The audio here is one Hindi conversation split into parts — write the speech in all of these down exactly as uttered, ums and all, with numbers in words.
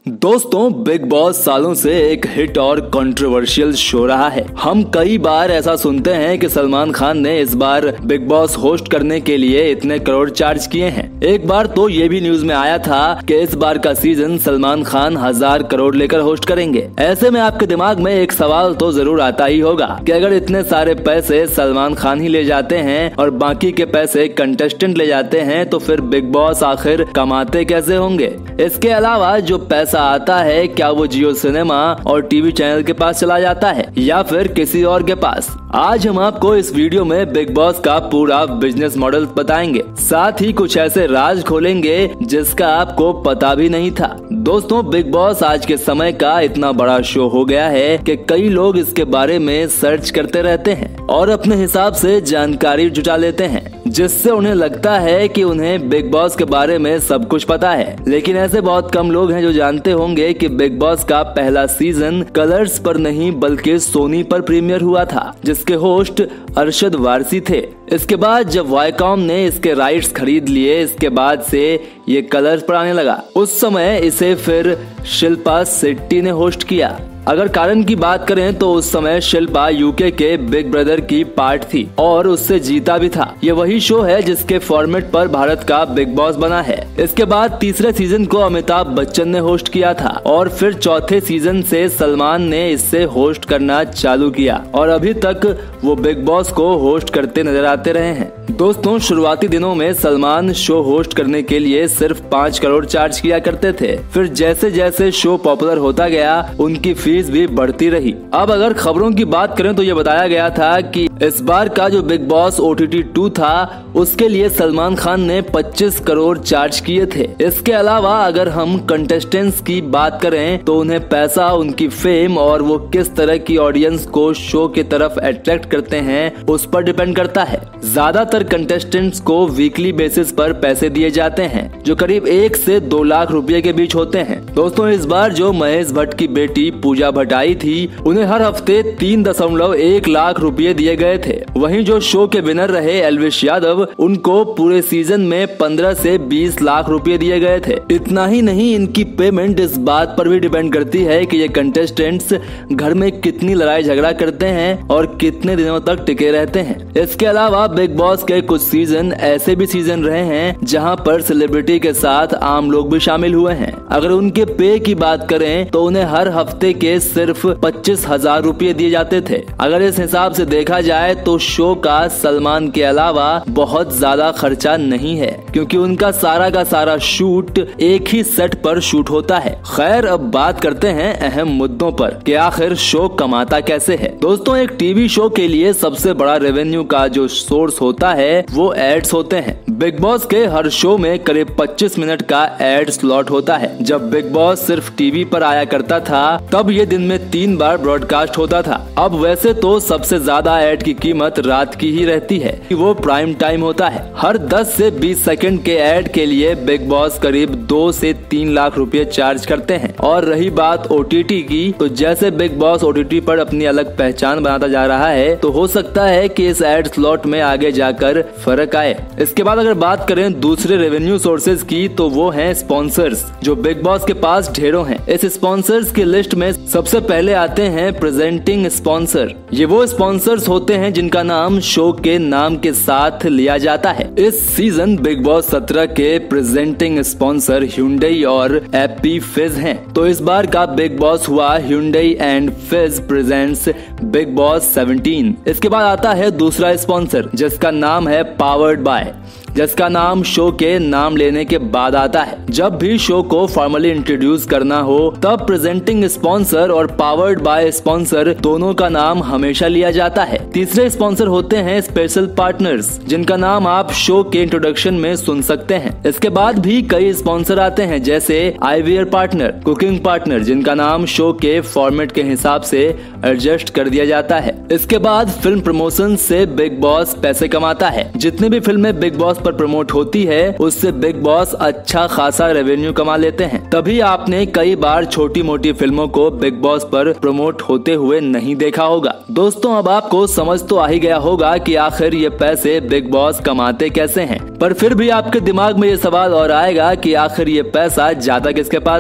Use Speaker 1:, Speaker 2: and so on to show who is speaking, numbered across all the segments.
Speaker 1: दोस्तों, बिग बॉस सालों से एक हिट और कंट्रोवर्शियल शो रहा है। हम कई बार ऐसा सुनते हैं कि सलमान खान ने इस बार बिग बॉस होस्ट करने के लिए इतने करोड़ चार्ज किए हैं। एक बार तो ये भी न्यूज में आया था कि इस बार का सीजन सलमान खान हजार करोड़ लेकर होस्ट करेंगे। ऐसे में आपके दिमाग में एक सवाल तो जरूर आता ही होगा कि अगर इतने सारे पैसे सलमान खान ही ले जाते हैं और बाकी के पैसे कंटेस्टेंट ले जाते हैं तो फिर बिग बॉस आखिर कमाते कैसे होंगे। इसके अलावा जो पैसा आता है क्या वो जियो सिनेमा और टीवी चैनल के पास चला जाता है या फिर किसी और के पास। आज हम आपको इस वीडियो में बिग बॉस का पूरा बिजनेस मॉडल बताएंगे, साथ ही कुछ ऐसे राज खोलेंगे जिसका आपको पता भी नहीं था। दोस्तों, बिग बॉस आज के समय का इतना बड़ा शो हो गया है कि कई लोग इसके बारे में सर्च करते रहते हैं और अपने हिसाब से जानकारी जुटा लेते हैं, जिससे उन्हें लगता है कि उन्हें बिग बॉस के बारे में सब कुछ पता है। लेकिन ऐसे बहुत कम लोग हैं जो जानते होंगे कि बिग बॉस का पहला सीजन कलर्स पर नहीं बल्कि सोनी पर प्रीमियर हुआ था, जिसके होस्ट अरशद वारसी थे। इसके बाद जब वायकॉम ने इसके राइट्स खरीद लिए, इसके बाद से ये कलर्स पर आने लगा। उस समय इसे फिर शिल्पा शेट्टी ने होस्ट किया। अगर कारण की बात करें तो उस समय शिल्पा यूके के बिग ब्रदर की पार्ट थी और उससे जीता भी था। ये वही शो है जिसके फॉर्मेट पर भारत का बिग बॉस बना है। इसके बाद तीसरे सीजन को अमिताभ बच्चन ने होस्ट किया था और फिर चौथे सीजन से सलमान ने इससे होस्ट करना चालू किया और अभी तक वो बिग बॉस को होस्ट करते नजर आते रहे हैं। दोस्तों, शुरुआती दिनों में सलमान शो होस्ट करने के लिए सिर्फ पाँच करोड़ चार्ज किया करते थे। फिर जैसे जैसे शो पॉपुलर होता गया उनकी फीस भी बढ़ती रही। अब अगर खबरों की बात करें तो ये बताया गया था कि इस बार का जो Bigg Boss O T T two था उसके लिए सलमान खान ने पच्चीस करोड़ चार्ज किए थे। इसके अलावा अगर हम कंटेस्टेंट्स की बात करें तो उन्हें पैसा, उनकी फेम और वो किस तरह की ऑडियंस को शो की तरफ अट्रैक्ट करते हैं उस पर डिपेंड करता है। ज्यादातर कंटेस्टेंट्स को वीकली बेसिस पर पैसे दिए जाते हैं जो करीब एक से दो लाख रुपए के बीच होते हैं। दोस्तों, इस बार जो महेश भट्ट की बेटी पूजा भट्ट आई थी उन्हें हर हफ्ते तीन दशमलव एक लाख रुपए दिए गए थे। वहीं जो शो के विनर रहे एल्विश यादव, उनको पूरे सीजन में पंद्रह से बीस लाख रुपए दिए गए थे। इतना ही नहीं, इनकी पेमेंट इस बात पर भी डिपेंड करती है कि ये कंटेस्टेंट्स घर में कितनी लड़ाई झगड़ा करते हैं और कितने दिनों तक टिके रहते हैं। इसके अलावा बिग बॉस के कुछ सीजन ऐसे भी सीजन रहे हैं जहां पर सेलिब्रिटी के साथ आम लोग भी शामिल हुए हैं। अगर उनके पे की बात करें तो उन्हें हर हफ्ते के सिर्फ पच्चीस हजार रूपए दिए जाते थे। अगर इस हिसाब से देखा जाए तो शो का सलमान के अलावा बहुत ज्यादा खर्चा नहीं है, क्योंकि उनका सारा का सारा शूट एक ही सेट पर शूट होता है। खैर, अब बात करते हैं अहम मुद्दों पर कि आखिर शो कमाता कैसे है। दोस्तों, एक टीवी शो के लिए सबसे बड़ा रेवेन्यू का जो सोर्स होता है वो एड्स होते हैं। बिग बॉस के हर शो में करीब पच्चीस मिनट का एड स्लॉट होता है। जब बिग बॉस सिर्फ टीवी पर आया करता था तब ये दिन में तीन बार ब्रॉडकास्ट होता था। अब वैसे तो सबसे ज्यादा एड की कीमत रात की ही रहती है, वो प्राइम टाइम होता है। हर दस से बीस सेकंड के एड के लिए बिग बॉस करीब दो से तीन लाख रुपए चार्ज करते हैं। और रही बात ओ टी टी की, तो जैसे Bigg Boss O T T पर अपनी अलग पहचान बनाता जा रहा है तो हो सकता है कि इस एड स्लॉट में आगे जाकर फर्क आए। इसके बाद अगर बात करें दूसरे रेवेन्यू सोर्सेज की तो वो हैं स्पॉन्सर्स, जो बिग बॉस के पास ढेरों हैं। इस स्पॉन्सर्स की लिस्ट में सबसे पहले आते हैं प्रेजेंटिंग स्पॉन्सर। ये वो स्पॉन्सर्स होते हैं जिनका नाम शो के नाम के साथ लिया जाता है। इस सीजन बिग बॉस सत्रह के प्रेजेंटिंग स्पॉन्सर Hyundai और एपी फिज हैं। तो इस बार का बिग बॉस हुआ Hyundai and Fizz presents Bigg Boss सत्रह। इसके बाद आता है दूसरा स्पॉन्सर जिसका नाम है पावर्ड बाय, जिसका नाम शो के नाम लेने के बाद आता है। जब भी शो को फॉर्मली इंट्रोड्यूस करना हो तब प्रेजेंटिंग स्पॉन्सर और पावर्ड बाय स्पॉन्सर दोनों का नाम हमेशा लिया जाता है। तीसरे स्पॉन्सर होते हैं स्पेशल पार्टनर्स, जिनका नाम आप शो के इंट्रोडक्शन में सुन सकते हैं। इसके बाद भी कई स्पॉन्सर आते हैं जैसे आईवीआर पार्टनर, कुकिंग पार्टनर, जिनका नाम शो के फॉर्मेट के हिसाब से एडजस्ट कर दिया जाता है। इसके बाद फिल्म प्रमोशन से बिग बॉस पैसे कमाता है। जितने भी फिल्में बिग बॉस पर प्रमोट होती है उससे बिग बॉस अच्छा खासा रेवेन्यू कमा लेते हैं। तभी आपने कई बार छोटी मोटी फिल्मों को बिग बॉस पर प्रमोट होते हुए नहीं देखा होगा। दोस्तों, अब आपको समझ तो आ ही गया होगा कि आखिर ये पैसे बिग बॉस कमाते कैसे हैं, पर फिर भी आपके दिमाग में ये सवाल और आएगा कि आखिर ये पैसा जाता किसके पास है।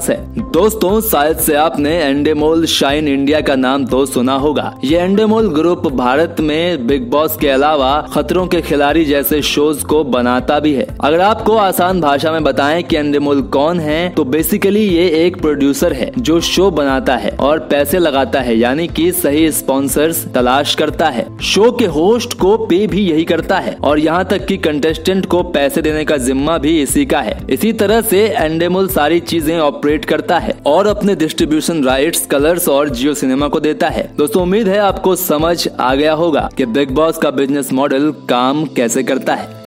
Speaker 1: दोस्तों शायद से आपने एंडेमोल शाइन इंडिया का नाम तो सुना होगा। ये एंडेमोल ग्रुप भारत में बिग बॉस के अलावा खतरों के खिलाड़ी जैसे शोज को बनाता भी है। अगर आपको आसान भाषा में बताएं कि एंडेमोल कौन है, तो बेसिकली ये एक प्रोड्यूसर है जो शो बनाता है और पैसे लगाता है, यानी कि सही स्पॉन्सर्स तलाश करता है। शो के होस्ट को पे भी यही करता है और यहाँ तक कि कंटेस्टेंट को पैसे देने का जिम्मा भी इसी का है। इसी तरह से एंडेमोल सारी चीजें ऑपरेट करता है और अपने डिस्ट्रीब्यूशन राइट्स कलर्स और जियो सिनेमा को देता है। दोस्तों उम्मीद है आपको समझ आ गया होगा कि बिग बॉस का बिजनेस मॉडल काम कैसे करता है।